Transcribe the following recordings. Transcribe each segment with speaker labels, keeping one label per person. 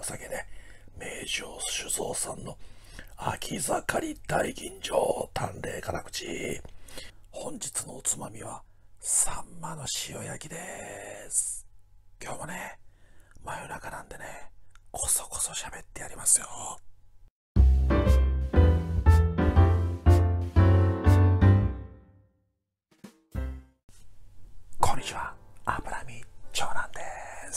Speaker 1: 酒ね、名城酒造さんの秋盛り大吟醸淡麗辛口。本日のおつまみはサンマの塩焼きです。今日もね、真夜中なんでね、こそこそ喋ってやりますよ。こんにちは、油見長男です。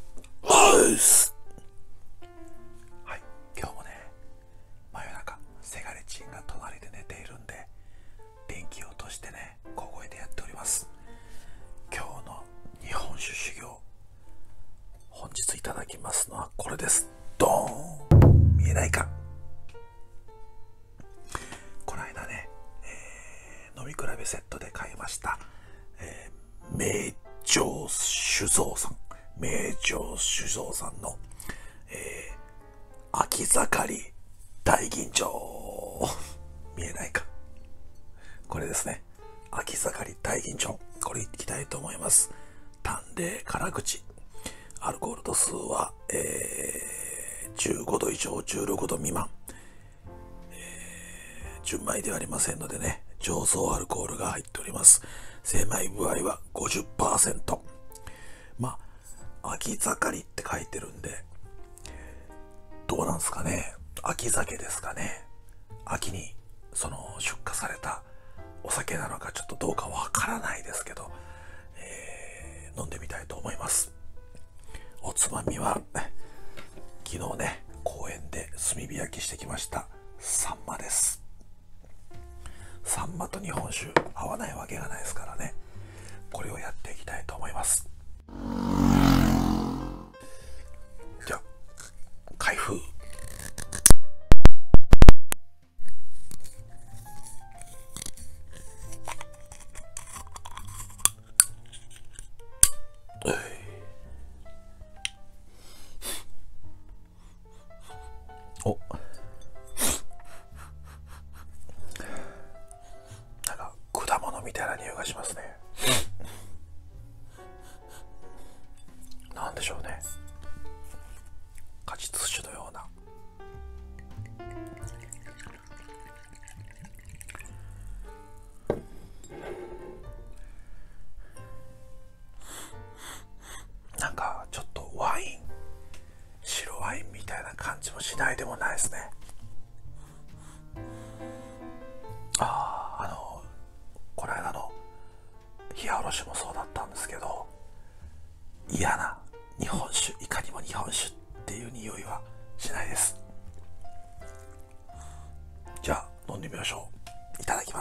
Speaker 1: はい、今日もね、真夜中せがれちんが隣で寝ているんで電気を落としてね、小声でやっております。今日の日本酒修行、本日いただきますのはこれです。ドーン。見えないか。この間ね、飲み比べセットで買いました、名城酒造さんの、秋盛り大吟醸。見えないか。これですね、秋盛り大吟醸。これいきたいと思います。淡麗辛口、アルコール度数は、15度以上16度未満、純米ではありませんのでね、醸造アルコールが入っております。精米部合は 50%。 まあ秋盛りって書いてるんで、どうなんですかね、秋酒ですかね。秋にその出荷されたお酒なのかちょっとどうかわからないですけど、飲んでみたいと思います。おつまみは昨日ね、公園で炭火焼きしてきましたサンマです。サンマと日本酒合わないわけがないですからね、これをやっていきたいと思います。じゃあ開封。お、なんか果物みたいな匂いがしますね。なんでしょうね、果実酒のような。なんかちょっとワイン、白ワインみたいな感じもしないでもないですね。この間の冷やおろしもそうだったんですけど、嫌な日本酒、いかにも日本酒っていう匂いはしないです。じゃあ飲んでみましょう。いただきます。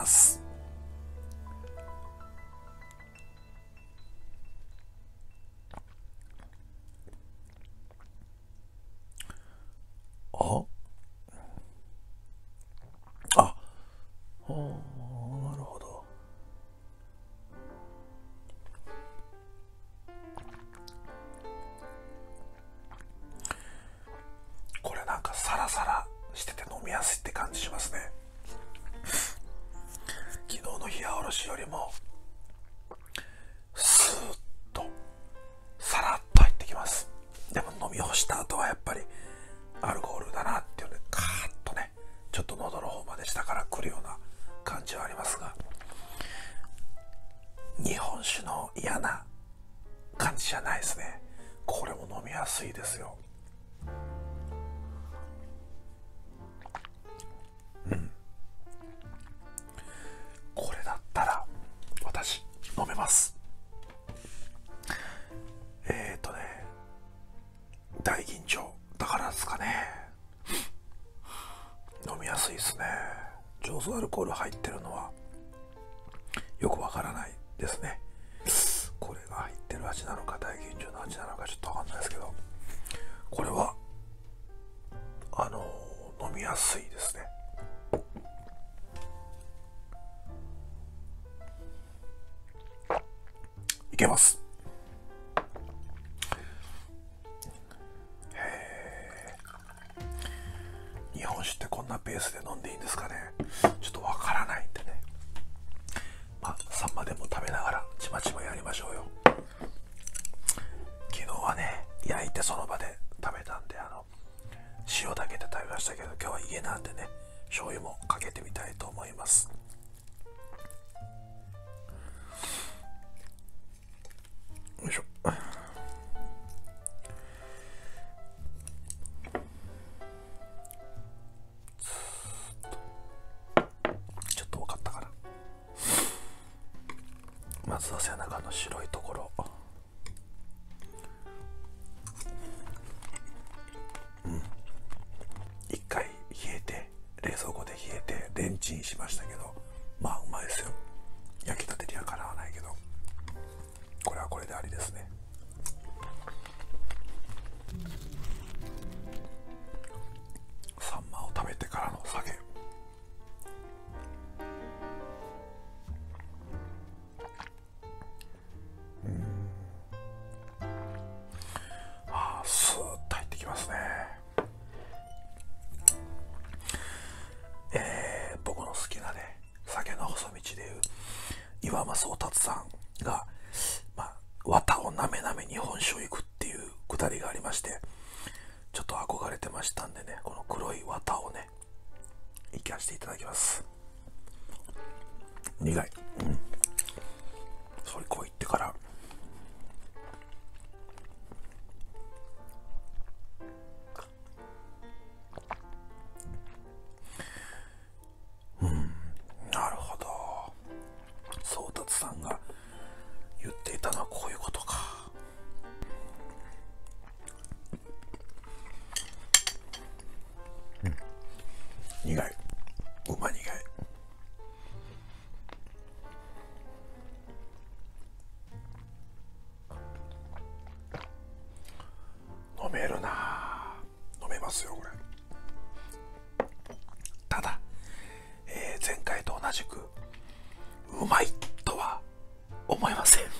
Speaker 1: なるほど。これなんかサラサラしてて飲みやすいって感じしますね。昨日の冷やおろしよりもスーッとサラッと入ってきます。でも飲み干した後はやっぱりアルコールだなっていうので、カーッとね、ちょっと喉の方まで下から来るような感じはありますが、日本酒の嫌な感じじゃないですね。これも飲みやすいですよ。これだったら私飲めます。大吟醸だからですかね、飲みやすいですね。醸造アルコール入ってるのはよくわからないですね。これが入ってる味なのか大吟醸の味なのかちょっとわかんないですけど、これは飲みやすいですね。いけます。日本酒ってこんなペースで飲んでいいんですかね。ちょっとわからないんでね、まあサンマでも食べながらちまちまやりましょうよ。昨日はね、焼いてその場で食べたんで、 塩だけで食べましたけど、今日は家なんでね、醤油もかけてみたいと思います。よいしょ。ちょっと多かったかな。まずは背中の白いところ。一回冷えて、冷蔵庫で冷えてレンチンしましたけど、まあうまいですよ。焼きたてにはかなわないけど、これはこれでありですね。サンマを食べてからの酒。スーッと入ってきますね。僕の好きなね、酒の細道でいう岩間宗達さんが、綿をなめなめ日本酒をいくっていうくだりがありまして、ちょっと憧れてましたんでね、この黒い綿をね、いかしていただきます。苦い。それこう言ってから、なるほど。宗達さんが言っていたのはこういうことか。苦い。うま苦い。飲めるな。飲めますよこれ。ただ、前回と同じくうまいとは思いません。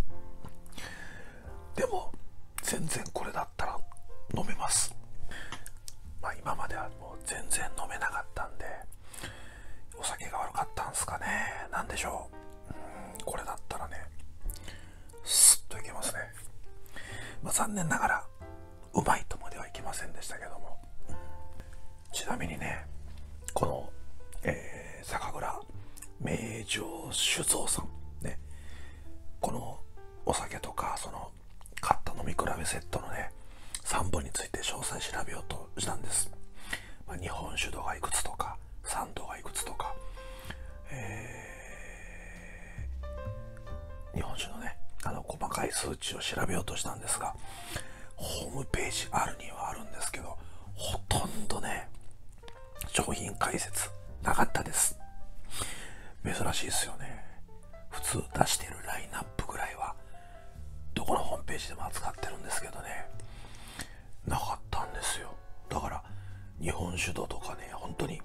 Speaker 1: でも全然これだったら飲めます。今まではもう全然飲めなかったんで、お酒が悪かったんすかね。なんでしょう。これだったらね、スッといけますね。残念ながらうまいとまではいけませんでしたけども、ちなみにね、この、酒蔵名城酒造さんね、このお酒とかその買った飲み比べセットのね3本について詳細調べようとしたんです。日本酒度がいくつとか酸度がいくつとか、日本酒のね細かい数値を調べようとしたんですが、ホームページあるにはあるんですけど、ほとんどね商品解説なかったです。珍しいですよね。普通出してるラインナップぐらいはどこのホームページでも扱ってるんですけどね、なかったんですよ。だから日本酒度とかね、本当に、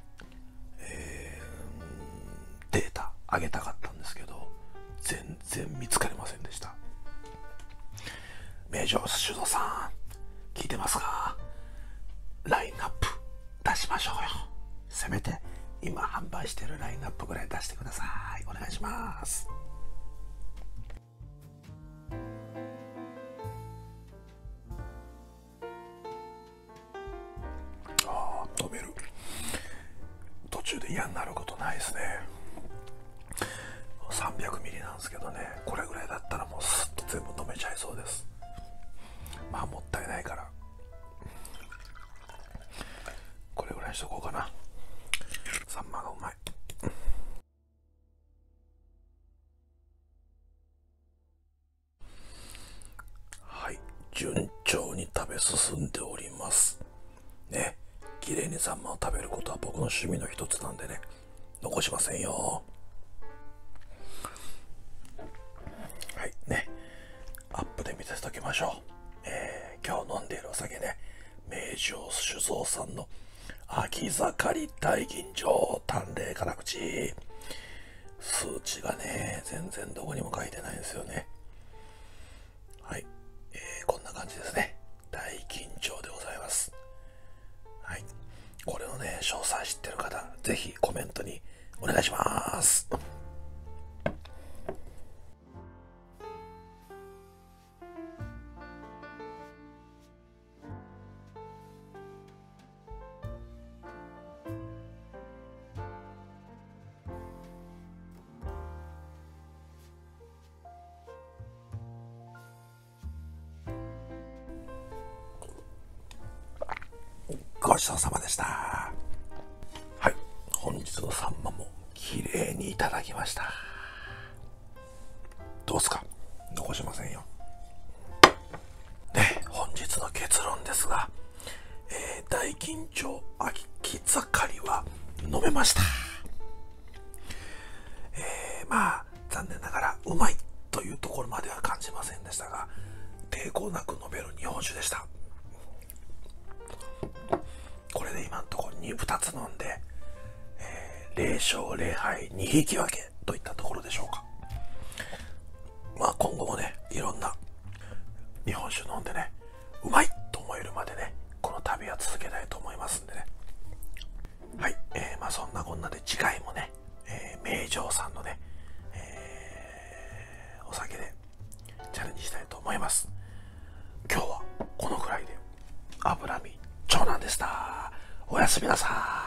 Speaker 1: データ上げたかったんですけど全然見つかりませんでした。名城酒造さん聞いてますか？ラインナップ出しましょうよ。せめて今販売してるラインナップぐらい出してください。お願いします。飲める。途中で嫌になることないですね。300ミリなんですけどね、これぐらいだったらもうスッと全部飲めちゃいそうです。もったいないからこれぐらいにしとこうかな。サンマがうまい。はい、順調に食べ進んでおりますね。綺麗にサンマを食べることは僕の趣味の一つなんでね、残しませんよ。はいね、アップで見せておきましょう。今日飲んでいるお酒ね、名城酒造さんの秋盛り大吟醸淡麗辛口。数値がね全然どこにも書いてないんですよね。はい、こんな感じですね。大吟醸でございます。はい、これのね詳細知ってる方ぜひコメントにお願いします。 ごちそうさまでした。はい、本日のサンマも綺麗にいただきました。どうすか？残しませんよ。で、本日の結論ですが、大緊張秋盛りは飲めました。まあ残念ながらうまいというところまでは感じませんでしたが、抵抗なく飲める日本酒でした。これで今のところ2つ飲んで、0勝0敗2引き分けといったところでしょうか。まあ今後もね、いろんな日本酒飲んでね、うまいと思えるまでね、この旅は続けたいと思いますんでね。はい、まあそんなこんなで次回もね、名城さんのね、お酒でチャレンジしたいと思います。今日はこのくらいで。脂身長男でした。おやすみなさい。